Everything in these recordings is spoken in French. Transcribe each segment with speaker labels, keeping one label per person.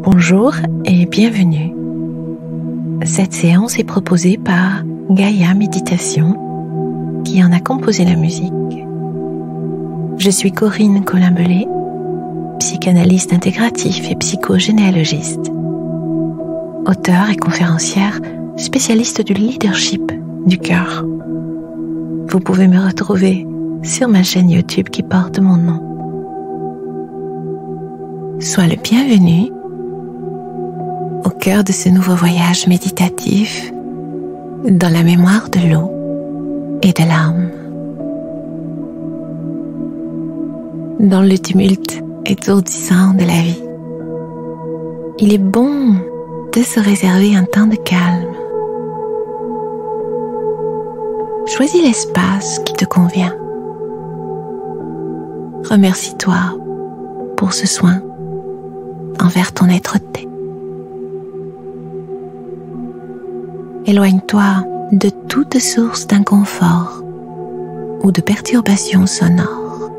Speaker 1: Bonjour et bienvenue. Cette séance est proposée par Gaïa Méditation, qui en a composé la musique. Je suis Corinne Colin-Bellet, psychanalyste intégratif et psychogénéalogiste, auteure et conférencière spécialiste du leadership du cœur. Vous pouvez me retrouver sur ma chaîne YouTube qui porte mon nom. Sois le bienvenu au cœur de ce nouveau voyage méditatif dans la mémoire de l'eau et de l'âme. Dans le tumulte étourdissant de la vie, il est bon de se réserver un temps de calme. Choisis l'espace qui te convient. Remercie-toi pour ce soin envers ton être-té. Éloigne-toi de toute source d'inconfort ou de perturbation sonore.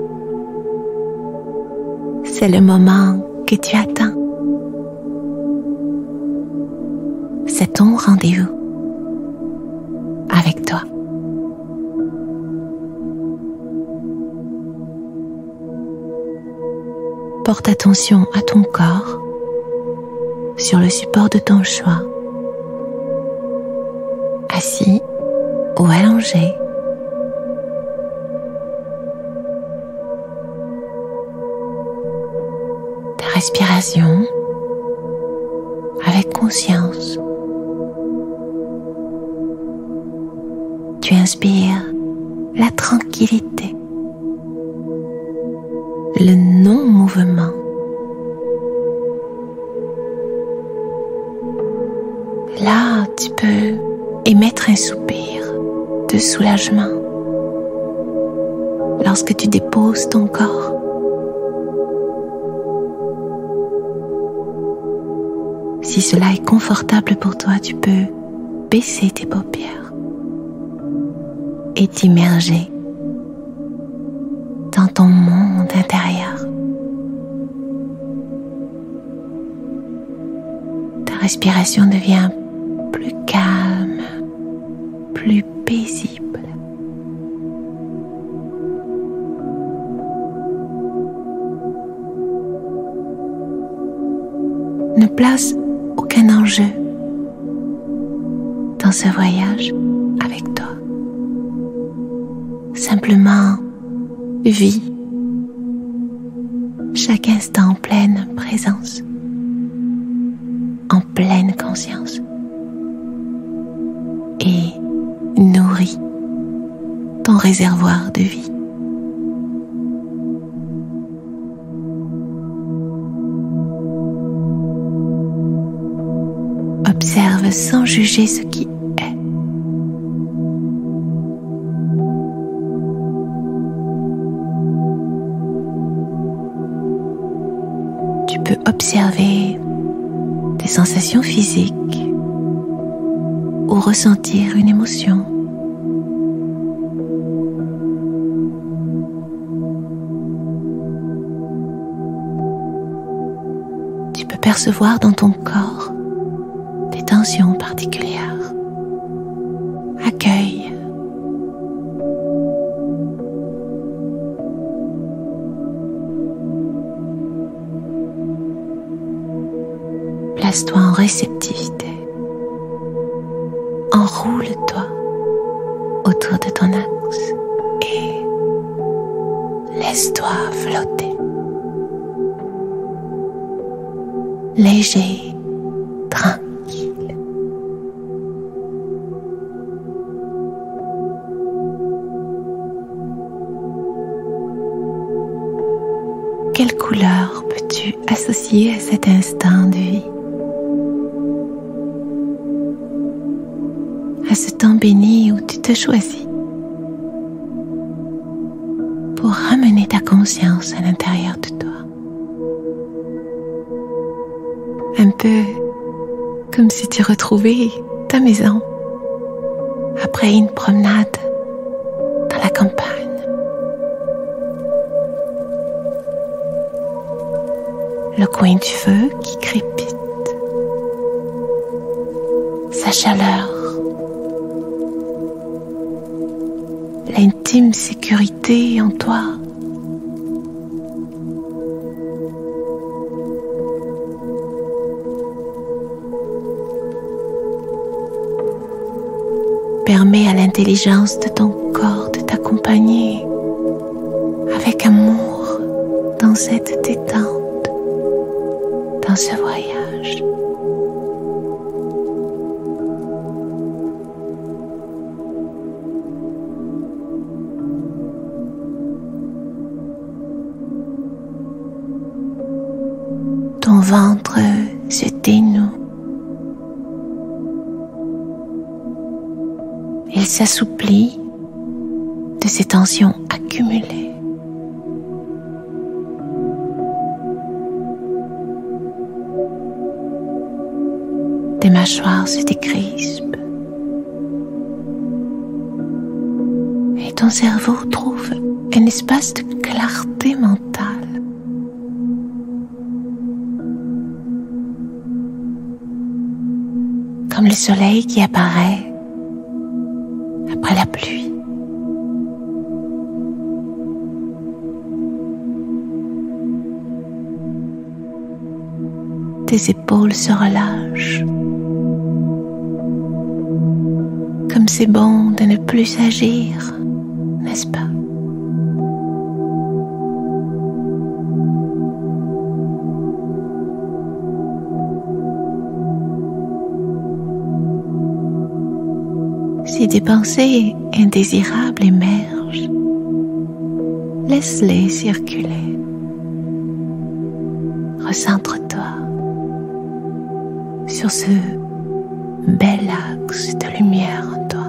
Speaker 1: C'est le moment que tu attends. C'est ton rendez-vous avec toi. Porte attention à ton corps sur le support de ton choix, assis ou allongé. Ta respiration avec conscience. Tu inspires la tranquillité, le non-mouvement. Là, tu peux émettre un soupir de soulagement lorsque tu déposes ton corps. Si cela est confortable pour toi, tu peux baisser tes paupières et t'immerger dans ton monde intérieur. Ta respiration devient plus calme, plus paisible. Ne place aucun enjeu dans ce voyage avec toi. Simplement, vis chaque instant en pleine présence, en pleine conscience, et nourris ton réservoir de vie. Observe sans juger ce qui est. Tu peux observer des sensations physiques ou ressentir une émotion. Tu peux percevoir dans ton corps des tensions particulières. Accueille. Place-toi en réceptivité. Enroule-toi autour de ton axe et laisse-toi flotter. Léger, tranquille. Quelle couleur peux-tu associer à cet instant de vie? À ce temps béni où tu te choisis pour ramener ta conscience à l'intérieur de toi. Un peu comme si tu retrouvais ta maison après une promenade dans la campagne. le coin du feu qui crépite, sa chaleur, l'intime sécurité en toi. Permets à l'intelligence de ton corps de t'accompagner avec amour dans cette détente, dans ce voyage. Ton ventre se dénoue. Il s'assouplit de ces tensions accumulées. Tes mâchoires se décrispent et ton cerveau trouve un espace de clarté mentale. Comme le soleil qui apparaît après la pluie. Tes épaules se relâchent. Comme c'est bon de ne plus agir, n'est-ce pas? Si des pensées indésirables émergent, laisse-les circuler. Recentre-toi sur ce bel axe de lumière en toi.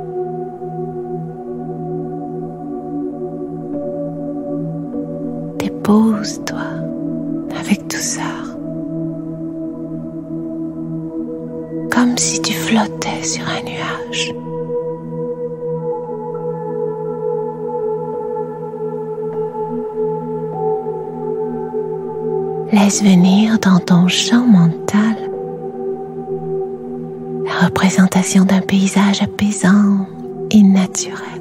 Speaker 1: Dépose-toi avec douceur, comme si tu flottais sur un nuage. Laisse venir dans ton champ mental la représentation d'un paysage apaisant et naturel.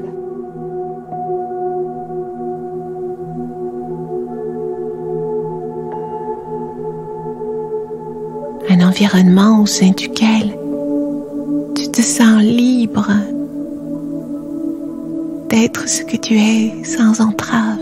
Speaker 1: Un environnement au sein duquel tu te sens libre d'être ce que tu es sans entrave.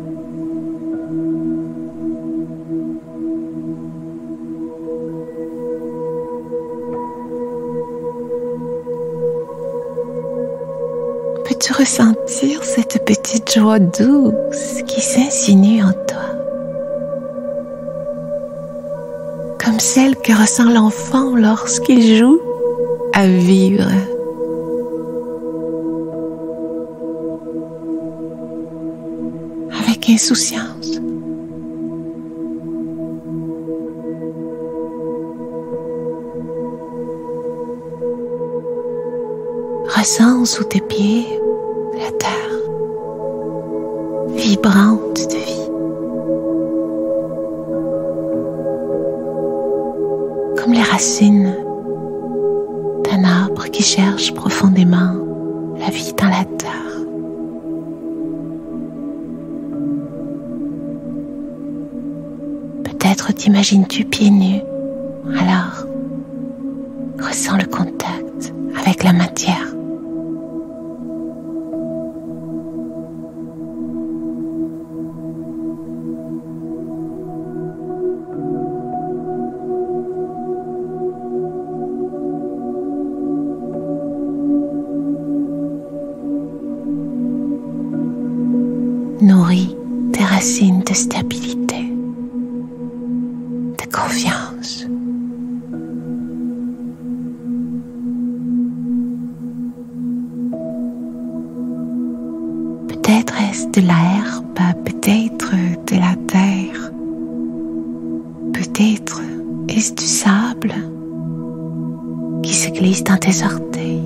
Speaker 1: Peux-tu ressentir cette petite joie douce qui s'insinue en toi? Comme celle que ressent l'enfant lorsqu'il joue à vivre. Avec insouciance. Ressens sous tes pieds la terre, vibrante de vie. Comme les racines d'un arbre qui cherche profondément la vie dans la terre. Peut-être t'imagines-tu pieds nus, alors ressens le contact avec la matière. Nourris tes racines de stabilité, de confiance. Peut-être est-ce de l'herbe, peut-être de la terre, peut-être est-ce du sable qui se glisse dans tes orteils.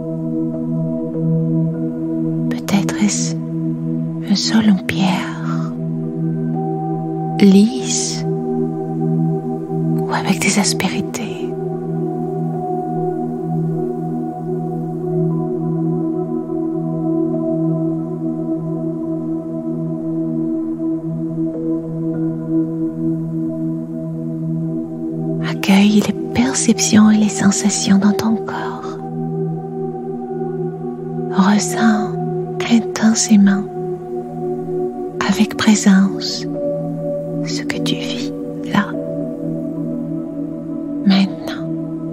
Speaker 1: Peut-être est-ce un sol en pierre, lisse avec des aspérités. Accueille les perceptions et les sensations dans ton corps. Ressens intensément, avec présence, ce que tu vis là, maintenant.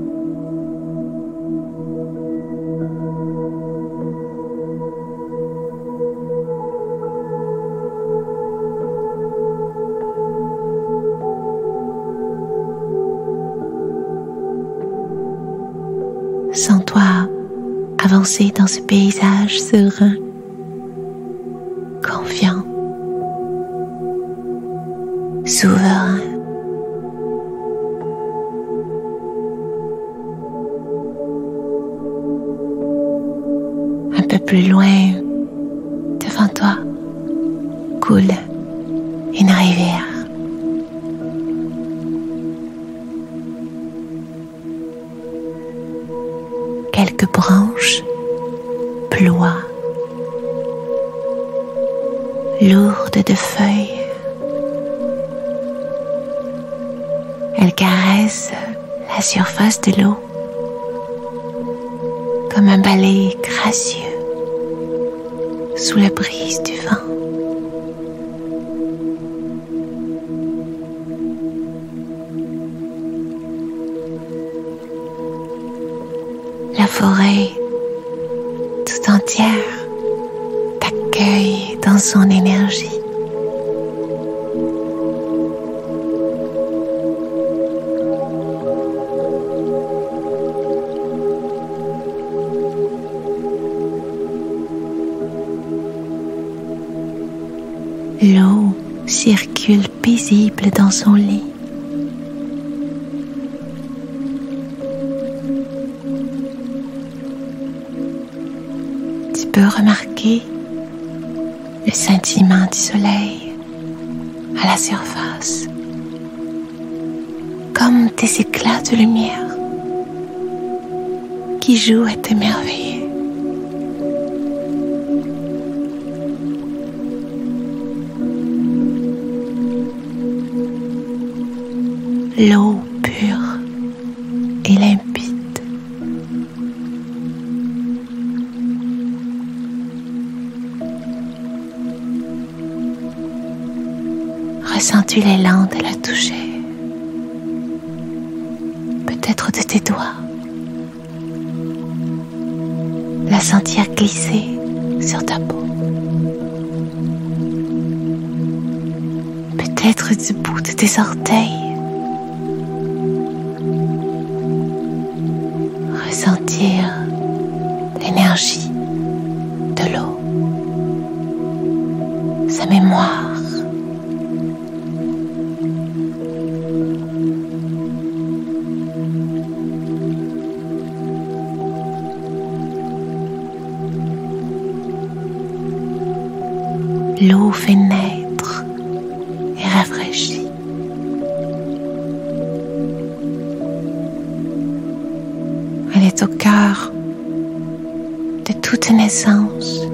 Speaker 1: Sens-toi avancer dans ce paysage serein, confiant, souverain. Un peu plus loin, devant toi, coule une rivière. Quelques branches ploient, lourdes de feuilles. Elles caressent la surface de l'eau comme un balai gracieux sous la brise du vent. La forêt tout entière t'accueille dans son énergie. L'eau circule paisible dans son lit. Tu peux remarquer le scintillement du soleil à la surface, comme des éclats de lumière qui jouent à t'émerveiller. L'eau pure et limpide. Ressens-tu l'élan de la toucher? Peut-être de tes doigts. La sentir glisser sur ta peau. Peut-être du bout de tes orteils. Ressentir l'énergie de l'eau, sa mémoire. L'eau fait naître et rafraîchit. Elle est au cœur de toute naissance,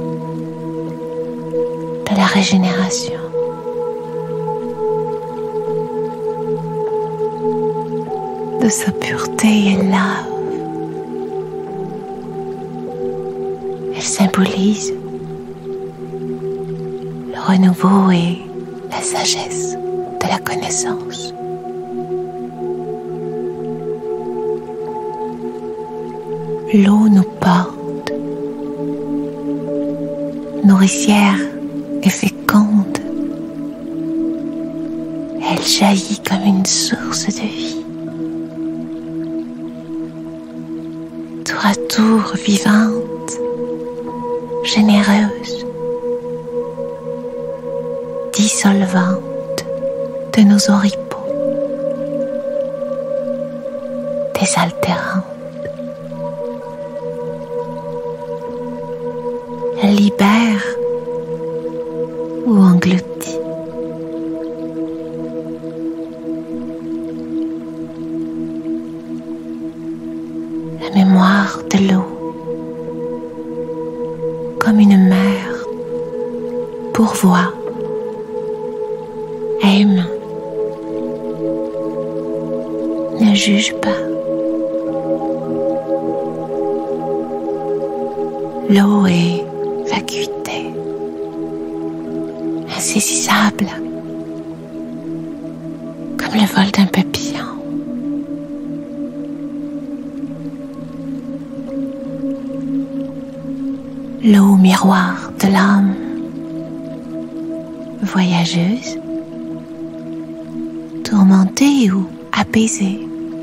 Speaker 1: de la régénération. De sa pureté et lave. Elle symbolise le renouveau et la sagesse de la connaissance. L'eau nous porte, nourricière et féconde. Elle jaillit comme une source de vie, tour à tour vivante, généreuse, dissolvante de nos oripeaux, désaltérante. Elle libère ou engloutit. Aime. Ne juge pas. L'eau est vacuité, insaisissable, comme le vol d'un papillon. L'eau miroir de l'âme, voyageuse, tourmentée ou apaisée,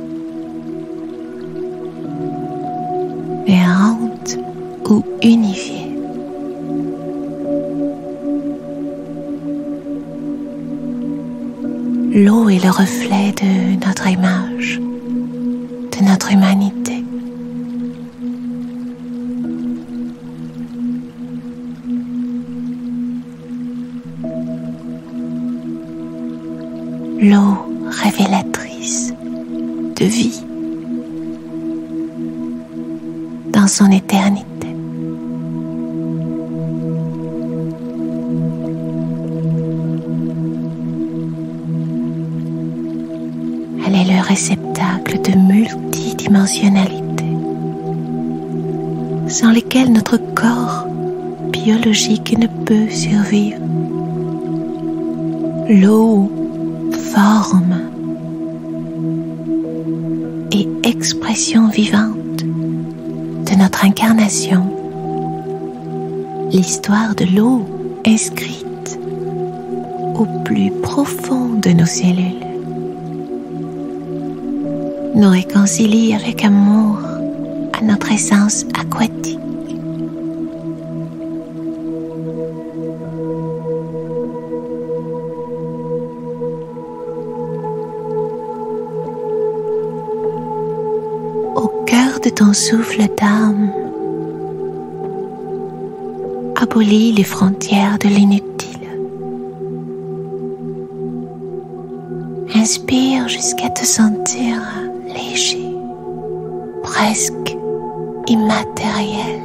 Speaker 1: errante ou unifiée. L'eau est le reflet de notre image, de notre humanité. L'eau révélatrice de vie dans son éternité. Elle est le réceptacle de multidimensionnalité sans lesquelles notre corps biologique ne peut survivre. L'eau, forme et expression vivante de notre incarnation, l'histoire de l'eau inscrite au plus profond de nos cellules, nous réconcilie avec amour à notre essence aquatique. Au cœur de ton souffle d'âme, abolis les frontières de l'inutile. Inspire jusqu'à te sentir léger, presque immatériel.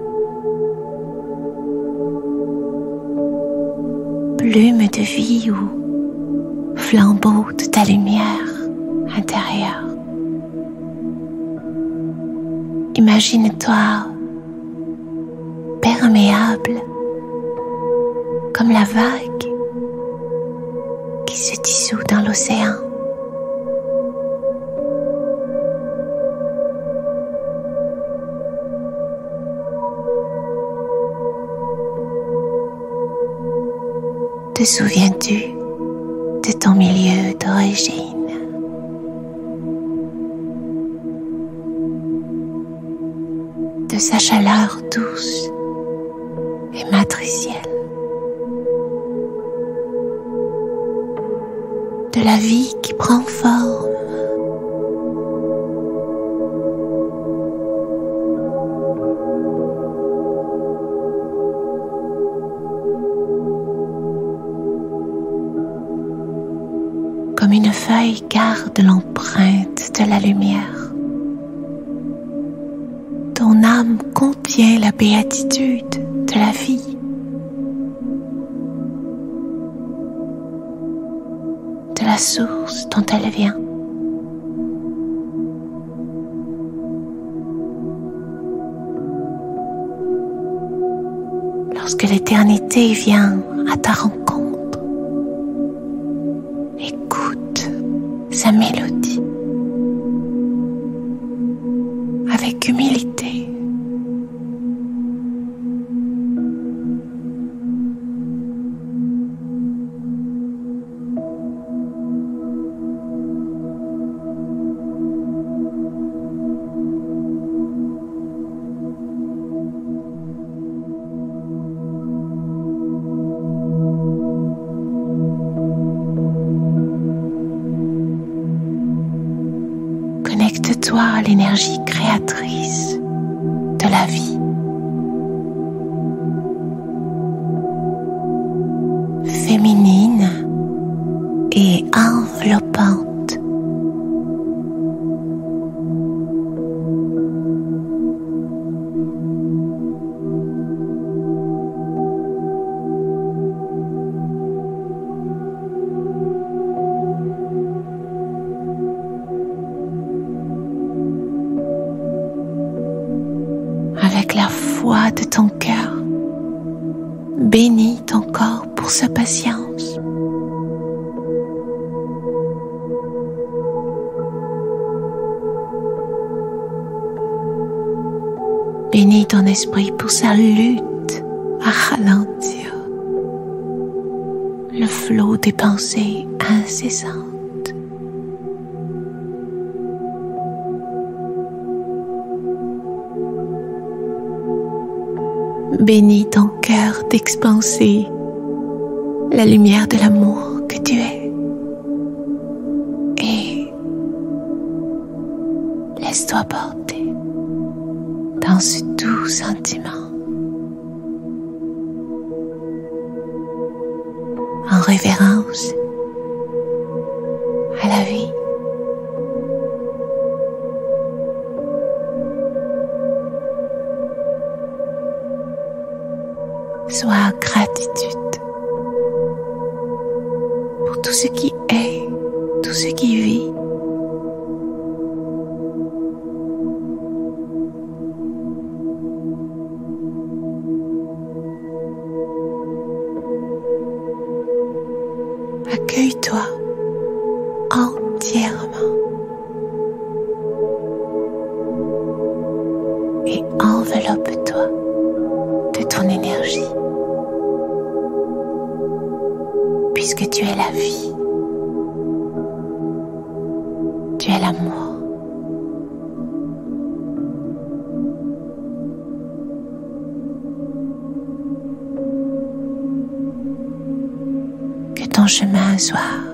Speaker 1: Plume de vie ou flambeau de ta lumière intérieure. Imagine-toi perméable comme la vague qui se dissout dans l'océan. Te souviens-tu de ton milieu d'origine? De sa chaleur douce et matricielle? De la vie qui prend forme? Comme une feuille garde l'empreinte de la lumière, ton âme contient la béatitude de la vie. De la source dont elle vient. Lorsque l'éternité vient à ta rencontre, écoute sa mélodie avec humilité. Connecte-toi à l'énergie créatrice de la vie. Féminine et enveloppante. patience. Bénis ton esprit pour sa lutte à ralentir le flot des pensées incessantes. Bénis ton cœur d'expanser la lumière de l'amour que tu es et laisse-toi porter dans ce doux sentiment en révérence à la vie. Sois en gratitude pour tout ce qui est, tout ce qui vit. Accueille-toi entièrement et enveloppe-toi de ton énergie, puisque tu es la vie, tu es l'amour. Que ton chemin soit